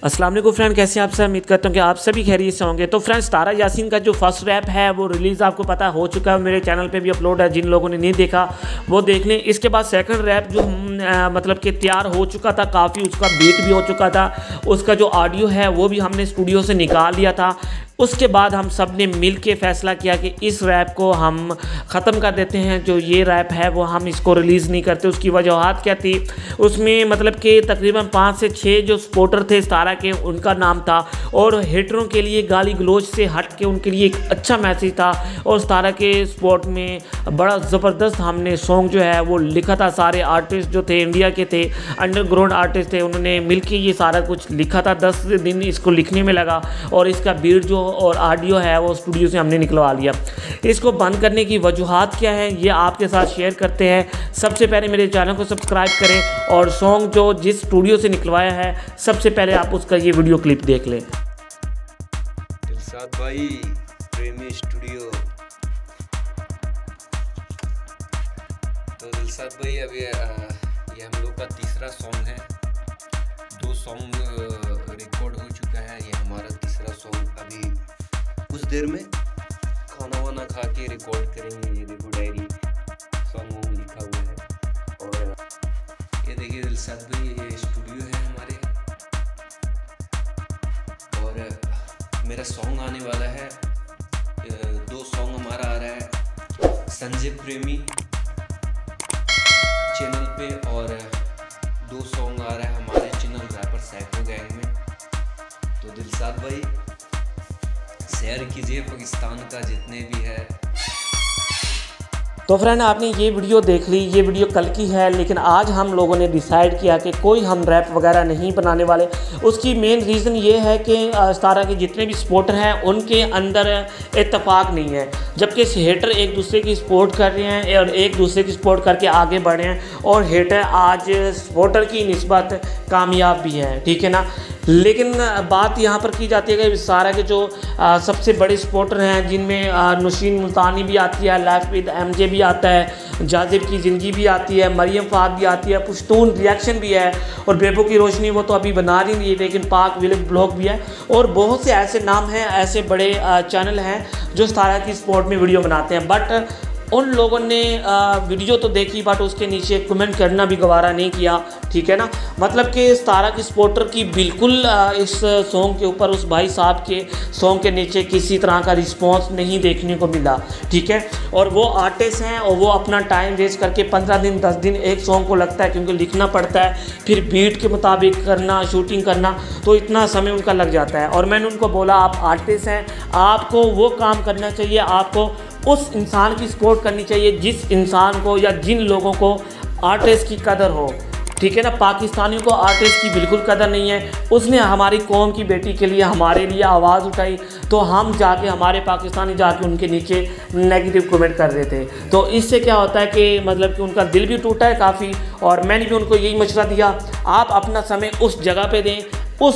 अस्सलाम वालेकुम फ्रेंड, कैसे हैं आप सब। उम्मीद करता हूँ कि आप सभी खैरियत से होंगे। तो फ्रेंड्स, तारा यासीन का जो फर्स्ट रैप है वो रिलीज़ आपको पता हो चुका है, मेरे चैनल पे भी अपलोड है। जिन लोगों ने नहीं देखा वो देख लें। इसके बाद सेकंड रैप जो मतलब कि तैयार हो चुका था, काफ़ी उसका बीट भी हो चुका था, उसका जो ऑडियो है वो भी हमने स्टूडियो से निकाल लिया था। उसके बाद हम सब ने मिल के फ़ैसला किया कि इस रैप को हम ख़त्म कर देते हैं। जो ये रैप है वो हम इसको रिलीज़ नहीं करते। उसकी वजूहत क्या थी, उसमें मतलब कि तकरीबन 5 से 6 जो सपोर्टर थे तारा के, उनका नाम था, और हेटरों के लिए गाली गलोच से हट के उनके लिए एक अच्छा मैसेज था। और तारा के स्पोर्ट में बड़ा ज़बरदस्त हमने सॉन्ग जो है वो लिखा था। सारे आर्टिस्ट जो थे इंडिया के थे, अंडरग्राउंड आर्टिस्ट थे, उन्होंने मिलके ये सारा कुछ लिखा था। 10 दिन इसको लिखने में लगा और इसका बीट जो और ऑडियो है वो स्टूडियो से हमने निकलवा लिया। इसको बंद करने की वजूहत क्या है ये आपके साथ शेयर करते हैं। सबसे पहले मेरे चैनल को सब्सक्राइब करें और सॉन्ग जो जिस स्टूडियो से निकलवाया है सबसे पहले आप उसका ये वीडियो क्लिप देख लें। दिलसाद भाई, प्रेमी स्टूडियो। तो दिलसाद भाई, अभी ये हम लोग का तीसरा सॉन्ग है। 2 सॉन्ग रिकॉर्ड हो चुका है, ये हमारा तीसरा सॉन्ग। अभी कुछ देर में खाना वाना खा के रिकॉर्ड करेंगे। ये देखो डायरी सॉन्ग लिखा हुआ है। और ये देखिए दिलसाद भाई, ये स्टूडियो है हमारे। और मेरा सॉन्ग आने वाला है, 2 सॉन्ग हमारा आ रहा है संजय प्रेमी चैनल पे, और 2 सॉन्ग आ रहा है हमारे चैनल रैपर साइको गैंग में। तो दिलसाद भाई शेयर कीजिए पाकिस्तान का जितने भी है। तो फ्रेंड, आपने ये वीडियो देख ली। ये वीडियो कल की है, लेकिन आज हम लोगों ने डिसाइड किया कि कोई हम रैप वगैरह नहीं बनाने वाले। उसकी मेन रीज़न ये है कि तारा के जितने भी सपोर्टर हैं उनके अंदर इत्तेफाक नहीं है, जबकि हेटर एक दूसरे की सपोर्ट कर रहे हैं और एक दूसरे की सपोर्ट करके आगे बढ़े हैं, और हेटर आज सपोर्टर की निस्बत कामयाब भी हैं, ठीक है ना। लेकिन बात यहाँ पर की जाती है कि सारा के जो सबसे बड़े सपोर्टर हैं, जिनमें नौशीन मुल्तानी भी आती है, लाइफ विद एमजे भी आता है, जाजिब की ज़िंदगी भी आती है, मरियम फ़ाद भी आती है, पुश्तून रिएक्शन भी है, और बेबो की रोशनी वो तो अभी बना रही नहीं, लेकिन पाक विलेज ब्लॉग भी है, और बहुत से ऐसे नाम हैं, ऐसे बड़े चैनल हैं जो तारा की सपोर्ट में वीडियो बनाते हैं। बट उन लोगों ने वीडियो तो देखी, बट उसके नीचे कमेंट करना भी गवारा नहीं किया, ठीक है ना। मतलब कि तारा की सपोर्टर की बिल्कुल इस सॉन्ग के ऊपर, उस भाई साहब के सॉन्ग के नीचे किसी तरह का रिस्पांस नहीं देखने को मिला, ठीक है। और वो आर्टिस्ट हैं और वो अपना टाइम वेस्ट करके 15 दिन 10 दिन एक सॉन्ग को लगता है, क्योंकि लिखना पड़ता है, फिर बीट के मुताबिक करना, शूटिंग करना, तो इतना समय उनका लग जाता है। और मैंने उनको बोला, आप आर्टिस्ट हैं, आपको वो काम करना चाहिए, आपको उस इंसान की सपोर्ट करनी चाहिए जिस इंसान को या जिन लोगों को आर्टिस्ट की कदर हो, ठीक है ना। पाकिस्तानियों को आर्टिस्ट की बिल्कुल कदर नहीं है। उसने हमारी कौम की बेटी के लिए, हमारे लिए आवाज़ उठाई, तो हम जाके, हमारे पाकिस्तानी जाके उनके नीचे नेगेटिव कमेंट कर रहे थे। तो इससे क्या होता है कि मतलब कि उनका दिल भी टूटा है काफ़ी। और मैंने भी उनको यही मशवरा दिया, आप अपना समय उस जगह पे दें,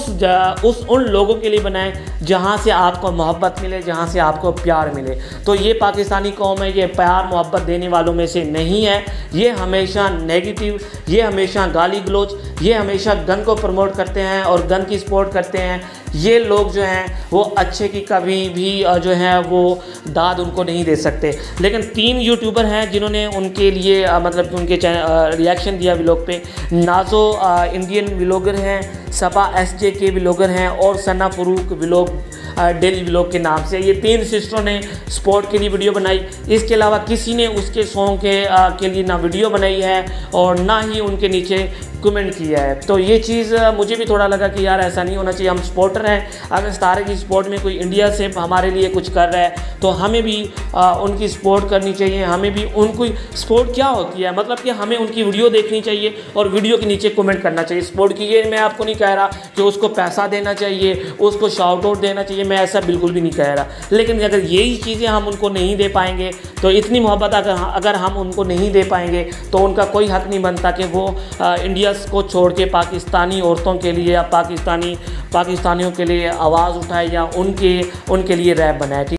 उस उन लोगों के लिए बनाएं जहां से आपको मोहब्बत मिले, जहां से आपको प्यार मिले। तो ये पाकिस्तानी कौम है, ये प्यार मोहब्बत देने वालों में से नहीं है। ये हमेशा नेगेटिव, ये हमेशा गाली गलोच, ये हमेशा गन को प्रमोट करते हैं और गन की सपोर्ट करते हैं। ये लोग जो हैं वो अच्छे की कभी भी जो है वो दाद उनको नहीं दे सकते। लेकिन 3 यूट्यूबर हैं जिन्होंने उनके लिए मतलब कि उनके रिएक्शन दिया व्लॉग पे। नाजो इंडियन व्लॉगर हैं, सबा एसजे के व्लॉगर हैं, और Sana Farooq vlog daily vlog के नाम से। ये 3 सिस्टरों ने स्पोर्ट के लिए वीडियो बनाई। इसके अलावा किसी ने उसके सॉन्ग के लिए ना वीडियो बनाई है और ना ही उनके नीचे कमेंट किया है। तो ये चीज़ मुझे भी थोड़ा लगा कि यार ऐसा नहीं होना चाहिए। हम सपोर्टर हैं, अगर तारे की सपोर्ट में कोई इंडिया से हमारे लिए कुछ कर रहा है तो हमें भी उनकी सपोर्ट करनी चाहिए। हमें भी उनकी सपोर्ट क्या होती है, मतलब कि हमें उनकी वीडियो देखनी चाहिए और वीडियो के नीचे कमेंट करना चाहिए सपोर्ट की। ये मैं आपको नहीं कह रहा कि उसको पैसा देना चाहिए, उसको शाउट आउट देना चाहिए, मैं ऐसा बिल्कुल भी नहीं कह रहा। लेकिन अगर यही चीज़ें हम उनको नहीं दे पाएंगे, तो इतनी मोहब्बत अगर हम उनको नहीं दे पाएंगे तो उनका कोई हक नहीं बनता कि वो इंडिया को छोड़ के पाकिस्तानी औरतों के लिए या पाकिस्तानियों के लिए आवाज़ उठाए या उनके लिए रैप बनाए।